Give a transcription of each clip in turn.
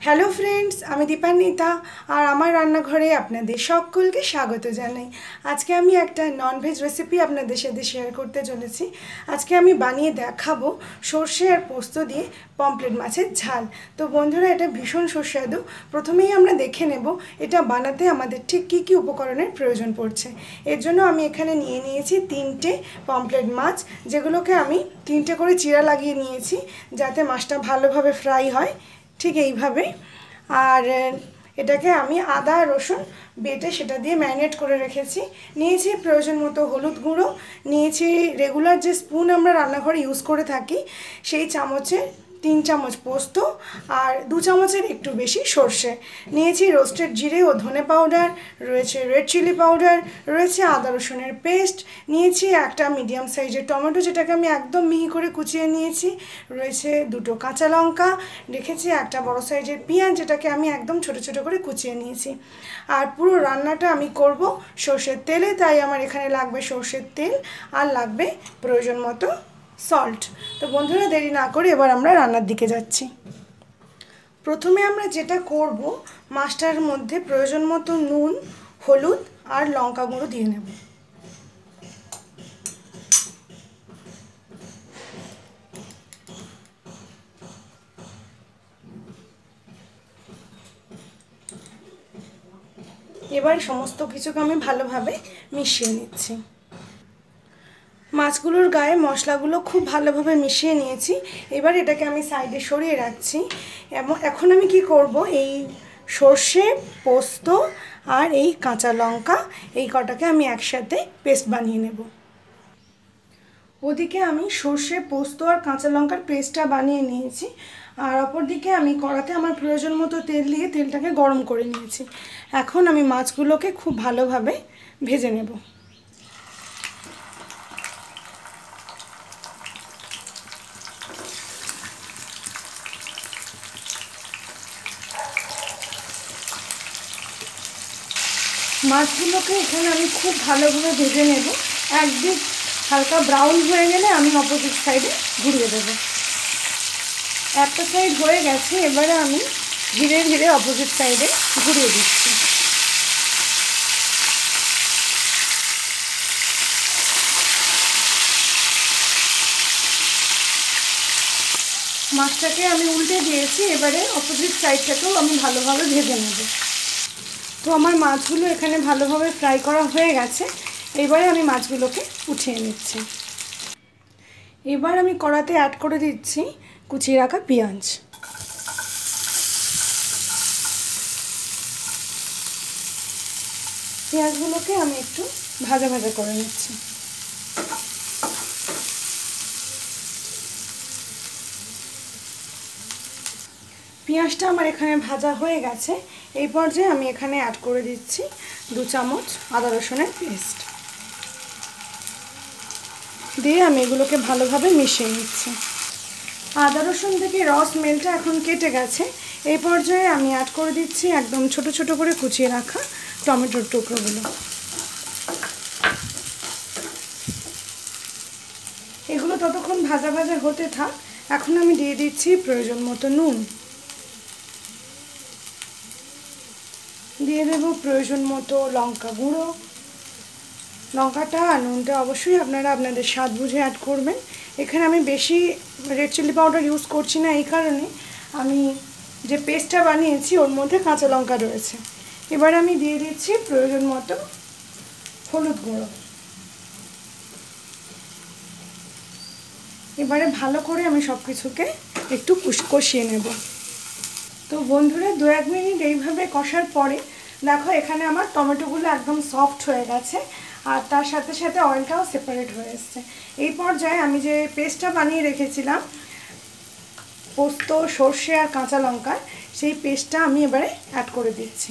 Hello friends, আমি দীপান্বিতা আর আমার রান্নাঘরে আপনাদের সকলকে স্বাগত জানাই। আজকে আমি একটা ননভেজ রেসিপি আপনাদের সাথে শেয়ার করতে চলেছি। আজকে আমি বানিয়ে দেখাবো সর্ষে আর পোস্ত দিয়ে পমফ্রেট মাছের ঝাল। তো বন্ধুরা, এটা ভীষণ সুস্বাদু। প্রথমেই আমরা দেখে নেব এটা বানাতে আমাদের ঠিক কী কী উপকরণের প্রয়োজন পড়ছে। এর জন্য আমি এখানে নিয়ে নিয়েছি 3টে পমফ্রেট মাছ, যেগুলোকে আমি 3টে করে চিরা লাগিয়ে নিয়েছি যাতে মাছটা ভালোভাবে ফ্রাই হয়, ঠিক এইভাবে। আর এটাকে আমি আদা রসুন বেটে সেটা দিয়ে ম্যারিনেট করে রেখেছি। নিয়েছি প্রয়োজন মতো হলুদ গুঁড়ো, নিয়েছি রেগুলার যে স্পুন আমরা রান্নাঘরে ইউজ করে থাকি সেই চামচে 3 চামচ পোস্ত আর 2 চামচের একটু বেশি সর্ষে, নিয়েছি রোস্টেড জিরে ও ধনে পাউডার, রয়েছে রেড চিলি পাউডার, রয়েছে আদা রসুনের পেস্ট, নিয়েছি একটা মিডিয়াম সাইজের টমেটো যেটাকে আমি একদম মিহি করে কুচিয়ে নিয়েছি, রয়েছে 2টো কাঁচা লঙ্কা, রেখেছি একটা বড় সাইজের পেঁয়াজ যেটাকে আমি একদম ছোট ছোট করে কুচিয়ে নিয়েছি। আর পুরো রান্নাটা আমি করব সর্ষের তেলে, তাই আমার এখানে লাগবে সর্ষের তেল আর লাগবে প্রয়োজন মতো সল্ট। তো বন্ধুরা, দেরি না করে এবার আমরা রান্নার দিকে যাচ্ছি। প্রথমে আমরা যেটা করব, মাছটার মধ্যে প্রয়োজন মতো নুন, হলুদ আর লঙ্কা গুঁড়ো দিয়ে নেব। এবার সমস্ত কিছুকে আমি ভালোভাবে মিশিয়ে নিচ্ছি। মাছগুলোর গায়ে মশলাগুলো খুব ভালোভাবে মিশিয়ে নিয়েছি। এবার এটাকে আমি সাইডে সরিয়ে রাখছি এবং এখন আমি কি করব, এই সর্ষে, পোস্ত আর এই কাঁচা লঙ্কা এই কটাকে আমি একসাথে পেস্ট বানিয়ে নেব। ওদিকে আমি সর্ষে, পোস্ত আর কাঁচা লঙ্কার পেস্টটা বানিয়ে নিয়েছি, আর অপরদিকে আমি কড়াতে আমার প্রয়োজন মতো তেল দিয়ে তেলটাকে গরম করে নিয়েছি। এখন আমি মাছগুলোকে খুব ভালোভাবে ভেজে নেব। মাছগুলোকে এখানে আমি খুব ভালোভাবে ভেজে নেব। একদিক হালকা ব্রাউন হয়ে গেলে আমি অপোজিট সাইডে ঘুরিয়ে দেবো। একটা সাইড হয়ে গেছে, এবারে আমি ধীরে ধীরে অপোজিট সাইডে ঘুরিয়ে দিচ্ছি। মাছটাকে আমি উল্টে দিয়েছি, এবারে অপোজিট সাইডটাকেও আমি ভালোভাবে ভেজে নেব। তো আমার মাছগুলো এখানে ভালোভাবে ফ্রাই করা হয়ে গেছে। এবারে আমি মাছগুলোকে উঠিয়ে নিচ্ছি। এবার আমি কড়াতে অ্যাড করে দিচ্ছি কুচিয়ে রাখা পেঁয়াজ। পেঁয়াজগুলোকে আমি একটু ভাজা ভাজা করে নিচ্ছি। পেঁয়াজটা আমার এখানে ভাজা হয়ে গেছে। এই পর্যায়ে আমি এখানে অ্যাড করে দিচ্ছি 2 চামচ আদা রসুনের পেস্ট দিয়ে আমি এগুলোকে ভালোভাবে মিশিয়ে নিচ্ছি। আদা রসুন থেকে রস স্মেলটা এখন কেটে গেছে। এই পর্যায়ে আমি অ্যাড করে দিচ্ছি একদম ছোট ছোট করে কুচিয়ে রাখা টমেটোর টুকরোগুলো। এগুলো ততক্ষণ ভাজা ভাজা হতে থাক। এখন আমি দিয়ে দিচ্ছি প্রয়োজন মতো নুন, দিয়ে দেব প্রয়োজন মতো লঙ্কা গুঁড়ো। লঙ্কাটা আর নুনটা অবশ্যই আপনারা আপনাদের স্বাদ বুঝে অ্যাড করবেন। এখানে আমি বেশি রেড চিলি পাউডার ইউজ করছি না, এই কারণে আমি যে পেস্টটা বানিয়েছি ওর মধ্যে কাঁচা লঙ্কা রয়েছে। এবার আমি দিয়ে দিচ্ছি প্রয়োজন মতো হলুদ গুঁড়ো। এবারে ভালো করে আমি সব কিছুকে একটু কষিয়ে নেব। তো বন্ধুরা, 2-1 মিনিট এইভাবে কষার পরে দেখো এখানে আমার টমেটোগুলো একদম সফট হয়ে গেছে আর তার সাথে সাথে অয়েলটাও সেপারেট হয়ে এসছে। এই পর্যায়ে আমি যে পেস্টটা বানিয়ে রেখেছিলাম পোস্ত, সর্ষে আর কাঁচা লঙ্কার, সেই পেস্টটা আমি এবারে অ্যাড করে দিচ্ছি।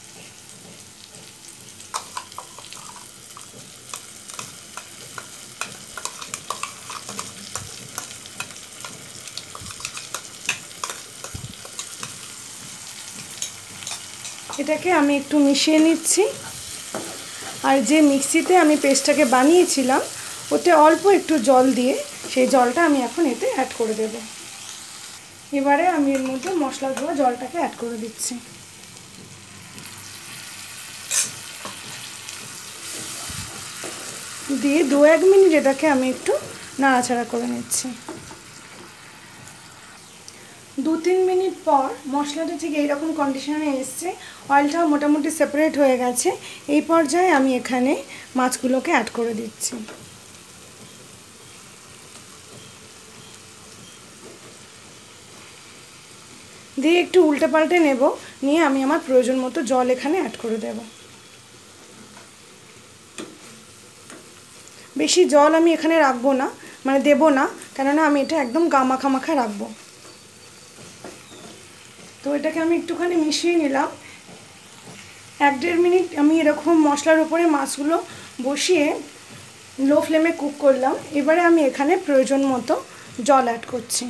এটাকে আমি একটু মিশিয়ে নিচ্ছি। আর যে মিক্সিতে আমি পেস্টটাকে বানিয়েছিলাম ওতে অল্প একটু জল দিয়ে সেই জলটা আমি এখন এতে অ্যাড করে দেব। এবারে আমি এর মধ্যে মশলা ধোয়া জলটাকে অ্যাড করে দিচ্ছি। দিয়ে 2-1 মিনিট এটাকে আমি একটু নাড়াচাড়া করে নিচ্ছি। 2-3 মিনিট পর মশলাটা ঠিক এইরকম কন্ডিশনে এসছে, অয়েলটাও মোটামুটি সেপারেট হয়ে গেছে। এই পর্যায়ে আমি এখানে মাছগুলোকে অ্যাড করে দিচ্ছি। দিয়ে একটু উল্টে পাল্টে নেব, নিয়ে আমি আমার প্রয়োজন মতো জল এখানে অ্যাড করে দেব। বেশি জল আমি এখানে রাখবো না, মানে দেবো না, কেননা আমি এটা একদম মাখা মাখা রাখবো। তো এটাকে আমি একটুখানি মিশিয়ে নিলাম। 1-1.5 মিনিট আমি এরকম মশলার উপরে মাছগুলো বসিয়ে লো ফ্লেমে কুক করলাম। এবারে আমি এখানে প্রয়োজন মতো জল অ্যাড করছি।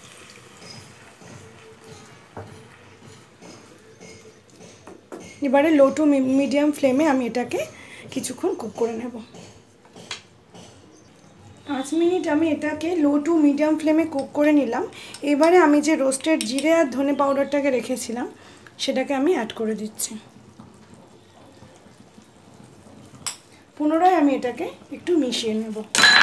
এবারে লো টু মিডিয়াম ফ্লেমে আমি এটাকে কিছুক্ষণ কুক করে নেব। 5 মিনিট আমি এটাকে লো টু মিডিয়াম ফ্লেমে কুক করে নিলাম। এবারে আমি যে রোস্টেড জিরে আর ধনে পাউডারটাকে রেখেছিলাম সেটাকে আমি অ্যাড করে দিচ্ছি। পুনরায় আমি এটাকে একটু মিশিয়ে নেব।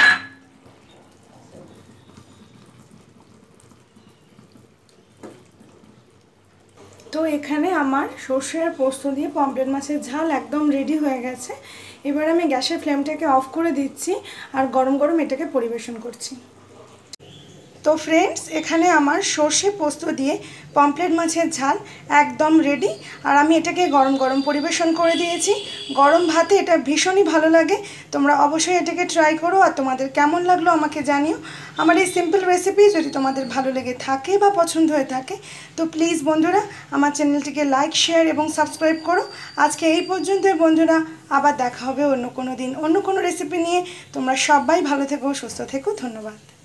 তো এখানে আমার সর্ষে আর পোস্ত দিয়ে পমফ্রেট মাছের ঝাল একদম রেডি হয়ে গেছে। এবার আমি গ্যাসের ফ্লেমটাকে অফ করে দিচ্ছি আর গরম গরম এটাকে পরিবেশন করছি। তো ফ্রেন্ডস, এখানে আমার সর্ষে পোস্ত দিয়ে পমফ্রেট মাছের ঝাল একদম রেডি। আর আমি এটাকে গরম গরম পরিবেশন করে দিয়েছি। গরম ভাতে এটা ভীষণই ভালো লাগে। তোমরা অবশ্যই এটাকে ট্রাই করো, আর তোমাদের কেমন লাগলো আমাকে জানিও। আমার এই সিম্পল রেসিপি যদি তোমাদের ভালো লেগে থাকে বা পছন্দ হয়ে থাকে তো প্লিজ বন্ধুরা আমার চ্যানেলটিকে লাইক, শেয়ার এবং সাবস্ক্রাইব করো। আজকে এই পর্যন্তই বন্ধুরা, আবার দেখা হবে অন্য কোনো দিন অন্য কোনো রেসিপি নিয়ে। তোমরা সবাই ভালো থেকো, সুস্থ থেকো। ধন্যবাদ।